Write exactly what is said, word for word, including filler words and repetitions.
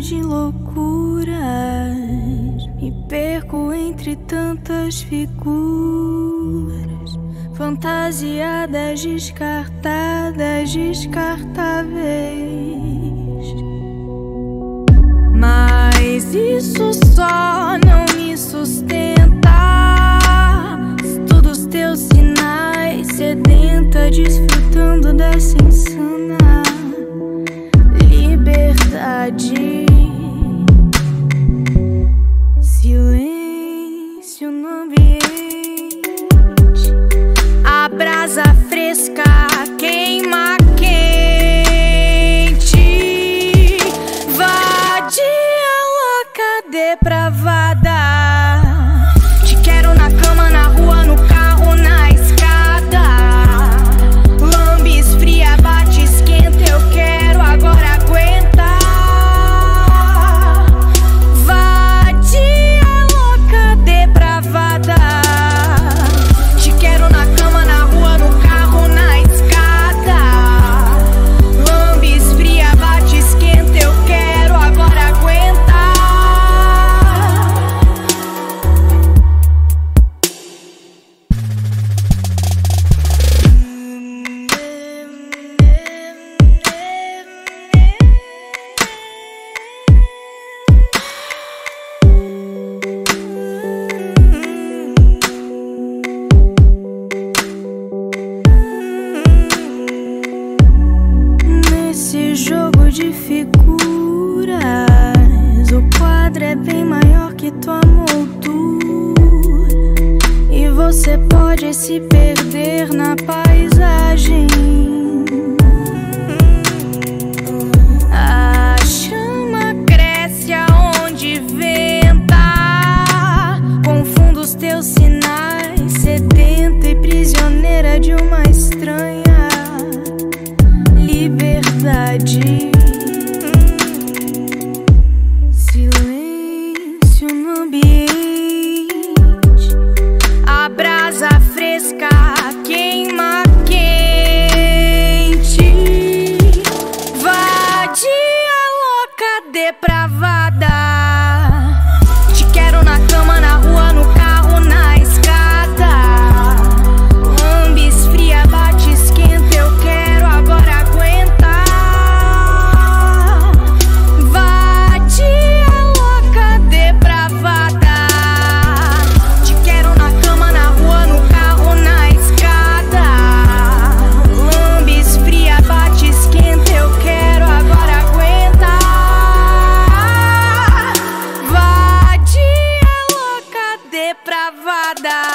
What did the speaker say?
de loucuras, me perco entre tantas figuras fantasiadas, descartadas, descartáveis. Mas isso só não me sustenta. Estudo os teus sinais, sedenta, desfrutando dessa insana liberdade. Silêncio no ambiente, a brasa fresca queima quente, vadia, louca, depravada. Te quero na cama, na rua, no carro, na escada. Lambe, esfria, bate, esquenta, eu quero agora aguentar. Vadia, louca, depravada. Te quero na cama, na rua, no carro, na escada. Lambe, esfria, bate, esquenta, eu quero agora aguentar. Nesse jogo de figuras, o quadro é bem maior que tua moldura, e você pode se perder na paisagem. A chama cresce aonde venta, confundo os teus sinais, sedenta e prisioneira de uma estranha liberdade. Silêncio no ambiente, a brasa fresca queima quente, vadia, louca, depravada. Te quero na cama, na rua, no carro, na escada. Lambe, esfria, bate, esquenta, eu quero agora aguentar. Vadia, louca, depravada. Te quero na cama, na rua, no carro, na escada. Lambe, esfria, bate, esquenta, eu quero agora aguentar. Vadia, louca, depravada.